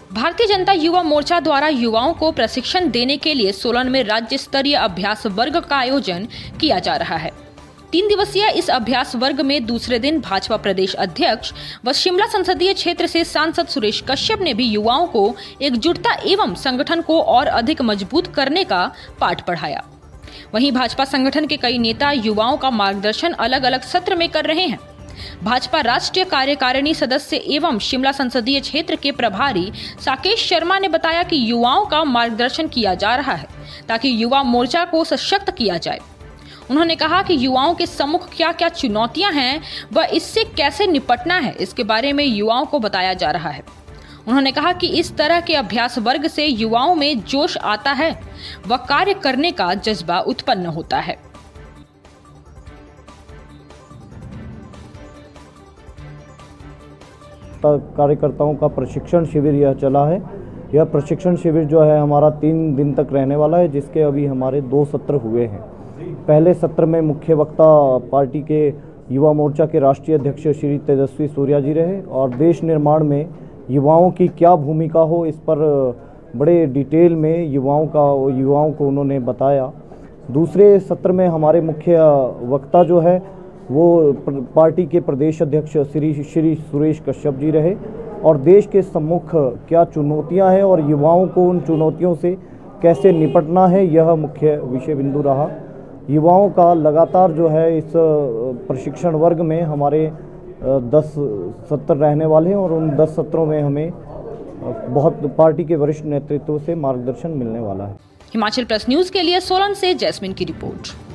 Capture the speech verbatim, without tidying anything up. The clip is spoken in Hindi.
भारतीय जनता युवा मोर्चा द्वारा युवाओं को प्रशिक्षण देने के लिए सोलन में राज्य स्तरीय अभ्यास वर्ग का आयोजन किया जा रहा है। तीन दिवसीय इस अभ्यास वर्ग में दूसरे दिन भाजपा प्रदेश अध्यक्ष व शिमला संसदीय क्षेत्र से सांसद सुरेश कश्यप ने भी युवाओं को एकजुटता एवं संगठन को और अधिक मजबूत करने का पाठ पढ़ाया। वहीं भाजपा संगठन के कई नेता युवाओं का मार्गदर्शन अलग अलग सत्र में कर रहे हैं। भाजपा राष्ट्रीय कार्यकारिणी सदस्य एवं शिमला संसदीय क्षेत्र के प्रभारी साकेश शर्मा ने बताया कि युवाओं का मार्गदर्शन किया जा रहा है ताकि युवा मोर्चा को सशक्त किया जाए। उन्होंने कहा कि युवाओं के सम्मुख क्या क्या चुनौतियां हैं व इससे कैसे निपटना है, इसके बारे में युवाओं को बताया जा रहा है। उन्होंने कहा कि इस तरह के अभ्यास वर्ग से युवाओं में जोश आता है व कार्य करने का जज्बा उत्पन्न होता है। कार्यकर्ताओं का प्रशिक्षण शिविर यह चला है। यह प्रशिक्षण शिविर जो है हमारा तीन दिन तक रहने वाला है, जिसके अभी हमारे दो सत्र हुए हैं। पहले सत्र में मुख्य वक्ता पार्टी के युवा मोर्चा के राष्ट्रीय अध्यक्ष श्री तेजस्वी सूर्या जी रहे और देश निर्माण में युवाओं की क्या भूमिका हो इस पर बड़े डिटेल में युवाओं का युवाओं को उन्होंने बताया। दूसरे सत्र में हमारे मुख्य वक्ता जो है वो पार्टी के प्रदेश अध्यक्ष श्री श्री सुरेश कश्यप जी रहे और देश के सम्मुख क्या चुनौतियां हैं और युवाओं को उन चुनौतियों से कैसे निपटना है, यह मुख्य विषय बिंदु रहा। युवाओं का लगातार जो है इस प्रशिक्षण वर्ग में हमारे दस सत्र रहने वाले हैं और उन दस सत्रों में हमें बहुत पार्टी के वरिष्ठ नेतृत्व से मार्गदर्शन मिलने वाला है। हिमाचल प्रेस न्यूज के लिए सोलन से जैस्मिन की रिपोर्ट।